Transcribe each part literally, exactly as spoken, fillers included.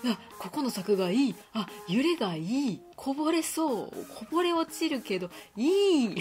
うわここの柵がいい、あ揺れがいい、こぼれそう、こぼれ落ちるけどいい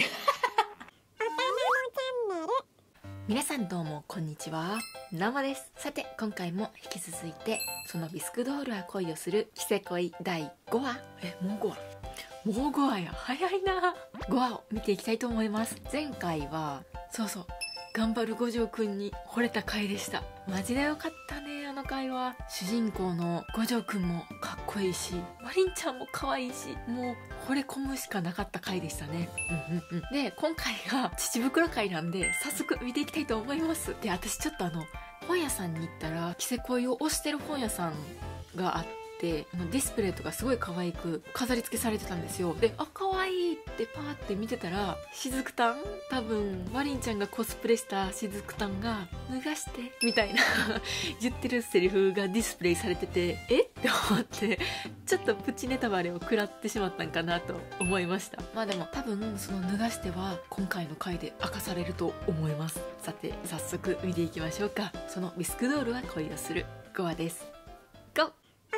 皆さんどうもこんにちは、生です。さて今回も引き続いてそのビスクドールは恋をするキセ恋だいごわ、えもうごわもうごわや、早いな。ごわを見ていきたいと思います。前回はそうそう頑張る五条くんに惚れた回でした。マジでよかったね。あの回は主人公の五条くんもかっこいいし、マリンちゃんも可愛いし、もう惚れ込むしかなかった回でしたね。うんうんうん。で今回が乳袋回なんで早速見ていきたいと思います。で私ちょっとあの本屋さんに行ったらキセ恋を推してる本屋さんがあってでディスプレイとかすごい可愛く飾り付けされてたんですよ。であ可愛いってパーって見てたら、しずくたん、多分マリンちゃんがコスプレしたしずくたんが脱がしてみたいな言ってるセリフがディスプレイされてて、えって思ってちょっとプチネタバレを食らってしまったんかなと思いました。まあでも多分その脱がしては今回の回で明かされると思います。さて早速見ていきましょうか。そのビスクドールは恋をするごわです。ゴー。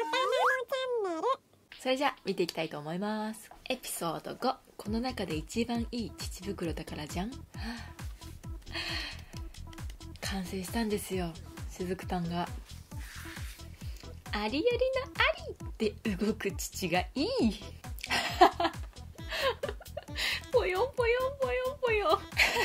それじゃあ見ていきたいと思います。エピソードご、この中で一番いい乳袋だからじゃん、はあ、完成したんですよ。しずくたんがありよりのありで動く乳がいいぽよんぽよんぽよんぽよ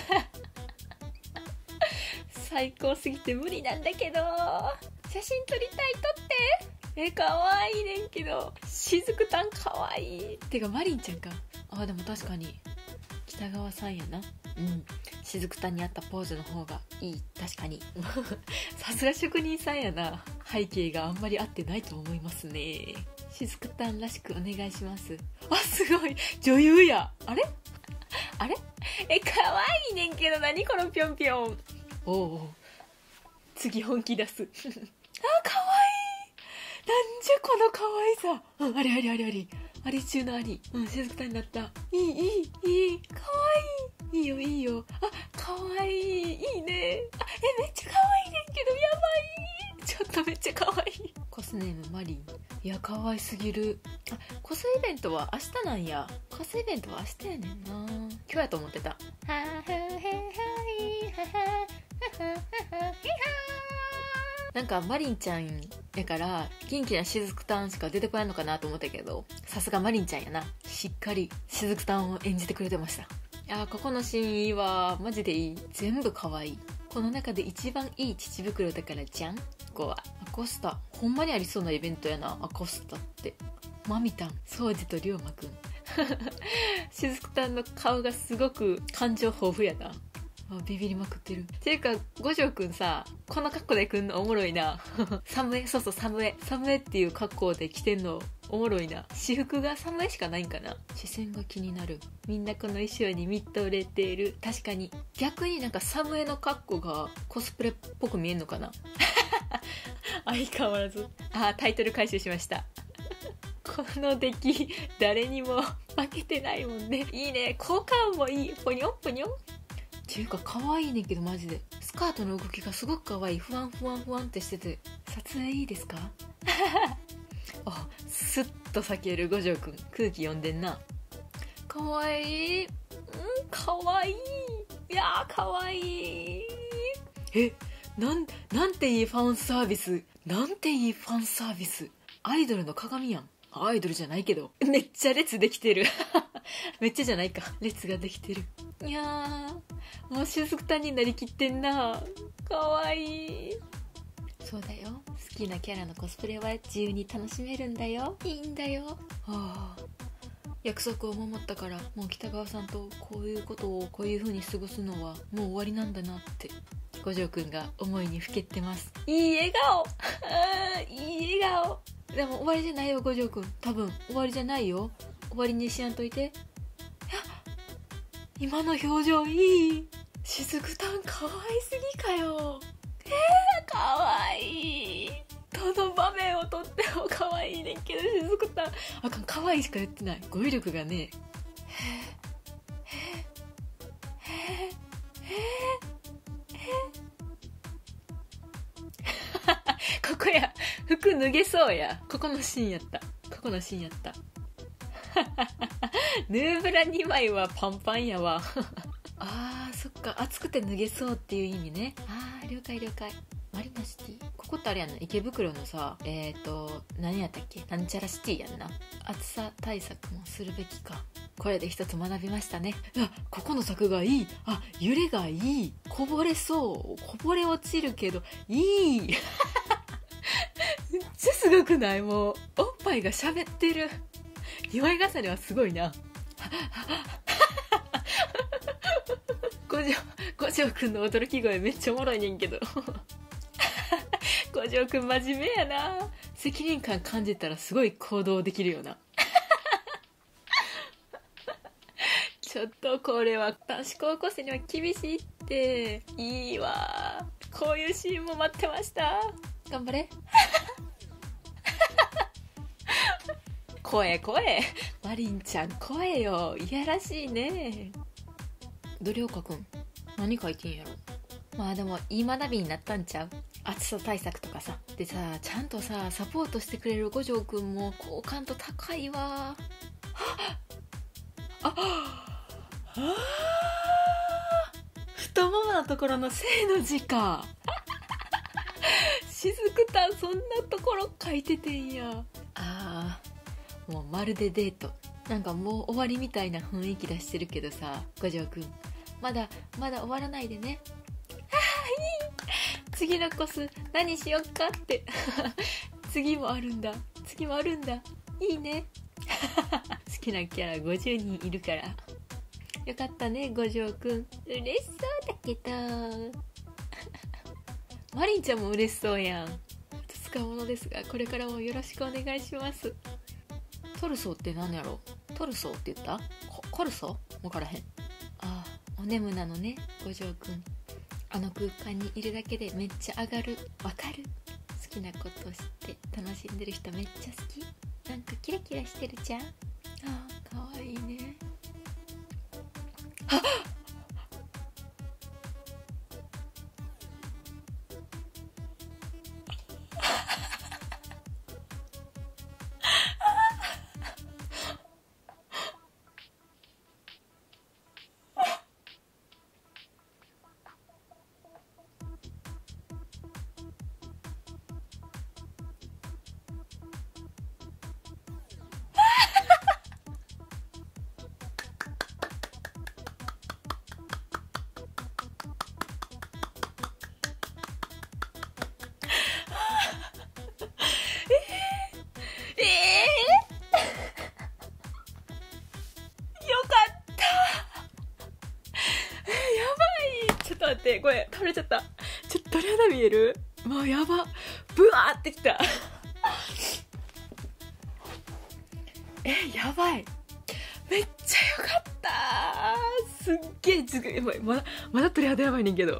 最高すぎて無理なんだけど、写真撮りたい、撮ってえ、かわいいねんけど、しずくたんかわいい。てかマリンちゃんか。あ、でも確かに北川さんやな。うん、しずくたんに合ったポーズの方がいい。確かにさすが職人さんやな。背景があんまり合ってないと思いますね。しずくたんらしくお願いします。あ、すごい女優や。あれあれえ、かわいいねんけど、何このぴょんぴょん。おうおう、次本気出すあ、かわいい。なんじゃこの可愛さ、うん、ありありありありあり中のあり、うん、しずくたんになった。いいいいいい、かわいい、いいよいいよ、あ、かわいい、いいね、あ、え、めっちゃかわいいねんけど、やばい、ちょっとめっちゃかわいい。コスネームマリン、いやかわいすぎる。あ、コスイベントは明日なんや。コスイベントは明日やねんな。今日やと思ってた。はははははなんかマリンちゃんやから元気なしずくたんしか出てこないのかなと思ったけど、さすがマリンちゃんやな。しっかりしずくたんを演じてくれてました。いやー、ここのシーンいいわ。マジでいい。全部可愛い。この中で一番いい乳袋だからじゃん。ごわアコスタ、ほんまにありそうなイベントやな。アコスタってマミタン、ソウジとリョウマくんしずくたんの顔がすごく感情豊富やな。あ、ビビりまくってる。っていうか五条くんさ、この格好で来んのおもろいなサムエ、そうそうサムエサムエっていう格好で来てんのおもろいな。私服がサムエしかないんかな。視線が気になる。みんなこの衣装に見とれている。確かに逆になんかサムエの格好がコスプレっぽく見えんのかな相変わらず。あ、タイトル回収しましたこの出来誰にも負けてないもんね。いいね、効果音もいい。ポニョンポニョンっていうか可愛いねんけど、マジでスカートの動きがすごく可愛い。ふわんふわんふわんってしてて、撮影いいですかあ、スッと避ける五条くん、空気読んでんな。可愛い、うん、可愛い、いやー可愛い。え、なんなんていいファンサービス、なんていいファンサービス。アイドルの鏡やん。アイドルじゃないけどめっちゃ列できてるめっちゃじゃないか、列ができてる。いやー、もうしずくたんになりきってんな。かわいい。そうだよ、好きなキャラのコスプレは自由に楽しめるんだよ。いいんだよ。はあ、約束を守ったから、もう北川さんとこういうことをこういう風に過ごすのはもう終わりなんだなって五条くんが思いにふけってます。いい笑顔いい笑顔。でも終わりじゃないよ五条くん、多分終わりじゃないよ。終わりにしやんといて。今の表情いい。しずくたん可愛すぎかよ。えー、可愛い。どの場面をとっても可愛いねんけど、しずくたんあかん、可愛いしか言ってない。語彙力がね。へーへーへーへーへーここや、服脱げそうや。ここのシーンやった。ここのシーンやったヌーブラにまいはパンパンやわあーそっか、暑くて脱げそうっていう意味ね。あー了解了解。マリナシティ、ここってあれやんな、池袋のさ、えっ、ー、と何やったっけ、なんちゃらシティやんな。暑さ対策もするべきか。これで一つ学びましたね。あ、ここの柵がいい。あ、揺れがいい。こぼれそう。こぼれ落ちるけどいいめっちゃすごくない？もうおっぱいが喋ってる。にまい重ねはすごいな五条五条くんの驚き声めっちゃおもろいねんけど五条くん真面目やな。責任感感じたらすごい行動できるよなちょっとこれは男子高校生には厳しいって。いいわ、こういうシーンも待ってました。頑張れ声声、マリンちゃん声よ、いやらしいね。ドリオカくん何書いてんやろ。まあでもいい学びになったんちゃう。暑さ対策とかさでさ、ちゃんとさサポートしてくれる五条くんも好感度高いわ。ああ太もものところの正の字かしずくたんそんなところ書いててんや。あーもうまるでデート。なんかもう終わりみたいな雰囲気出してるけどさ、五条くんまだまだ終わらないでね。あーいい、次のコス何しよっかって次もあるんだ、次もあるんだ、いいね好きなキャラごじゅうにんいるからよかったね五条くん。嬉しそうだけどマリンちゃんも嬉しそうやん。使うものですがこれからもよろしくお願いします。トルソーって何やろ。トルソーって言った？ココルソ？分からへん。ああ、お眠なのね五条くん。あの空間にいるだけでめっちゃ上がる。わかる。好きなことを知って楽しんでる人めっちゃ好き。なんかキラキラしてるじゃん。ああ、かわいいね。あっ待って、これ倒れちゃった。ちょっと鳥肌見える？もうやば、ブワーってきたえ、やばい、めっちゃよかった。すっげえ、ちょっとやばい、まだまだ鳥肌やばいねんけど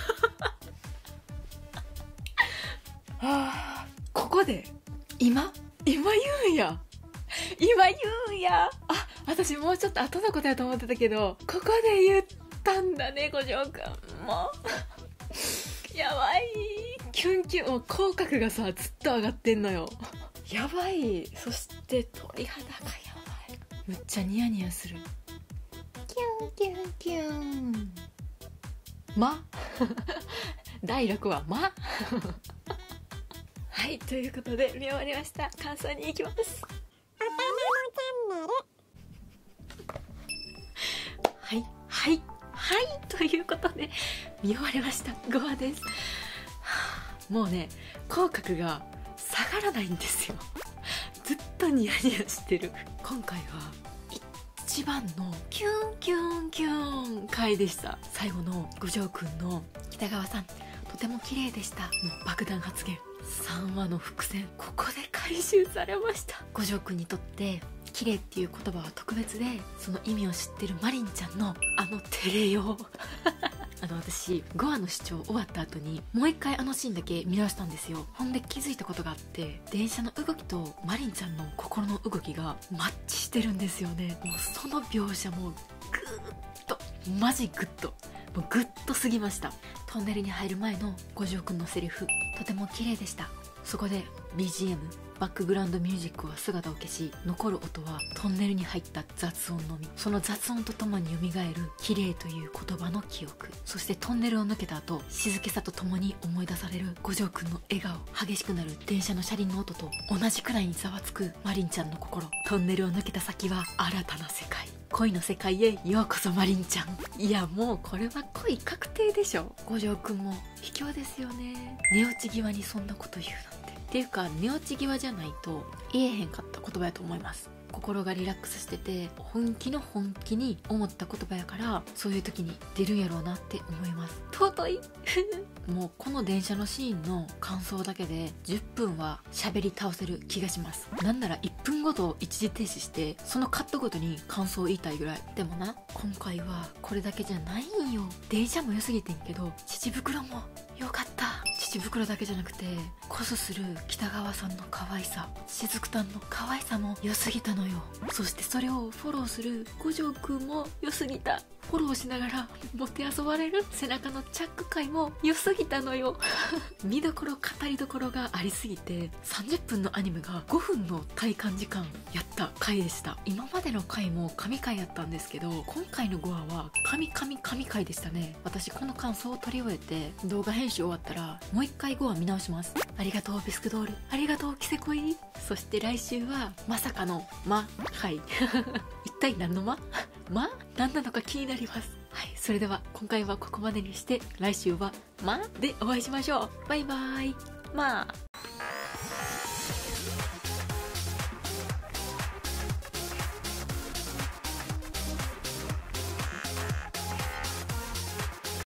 あー、ここで今今言うんや、今言うんや。あ、私もうちょっと後のことやと思ってたけど、ここで言ったんだね、五条くんもやばい、キュンキュン、もう口角がさずっと上がってんのよ。やばい。そして鳥肌がやばい、むっちゃニヤニヤする。キュンキュンキュンまだいろくわまはい、ということで見終わりました。感想に行きます。はいはいはいということで見終わりました。ごわです。もうね、口角が下がらないんですよ。ずっとニヤニヤしてる。今回は一番のキュンキュンキュン回でした。最後の五条くんの北川さんとても綺麗でしたの爆弾発言、さんわの伏線、ここで回収されました。五条くんにとって綺麗っていう言葉は特別で、その意味を知ってるマリンちゃんのあの照れようあの私ごわの視聴終わった後にもう一回あのシーンだけ見直したんですよ。ほんで気づいたことがあって、電車の動きとマリンちゃんの心の動きがマッチしてるんですよね。もうその描写もグーッと、マジグッと、もうグッとすぎました。トンネルに入る前の五条くんのセリフ、とても綺麗でした。 そこで ビージーエム バックグラウンドミュージックは姿を消し、残る音はトンネルに入った雑音のみ。その雑音とともに蘇る綺麗という言葉の記憶、そしてトンネルを抜けた後、静けさとともに思い出される五条くんの笑顔、激しくなる電車の車輪の音と同じくらいにざわつくマリンちゃんの心。トンネルを抜けた先は新たな世界、恋の世界へようこそマリンちゃん。いやもうこれは恋確定でしょ。五条くんも卑怯ですよね。寝落ち際にそんなこと言うなんて。っていうか寝落ち際じゃないと言えへんかった言葉やと思います。心がリラックスしてて本気の本気に思った言葉やから、そういう時に出るんやろうなって思います。尊いもうこの電車のシーンの感想だけでじゅっぷんは喋り倒せる気がします。なんならいっぷんごと一時停止してそのカットごとに感想を言いたいぐらい。でもな、今回はこれだけじゃないんよ。電車も良すぎてんけど乳袋も良かった。乳袋だけじゃなくてコスする北川さんの可愛さ、しずくたんの可愛さも良すぎたのよ。そしてそれをフォローする五条くんも良すぎた。フォローしながらもてあそばれる背中のチャック回も良すぎたのよ見どころ語りどころがありすぎてさんじゅっぷんのアニメがごふんの体感時間やった回でした。今までの回も神回やったんですけど、今回のごわは神神神回でしたね。私この感想を取り終えて動画編集終わったらもう一回ごわ見直します。ありがとうビスクドール、ありがとうキセコイ。そして来週はまさかのま回一体何のまま何なのか気になります。はい、それでは今回はここまでにして、来週はまでお会いしましょう。バイバイ。まあ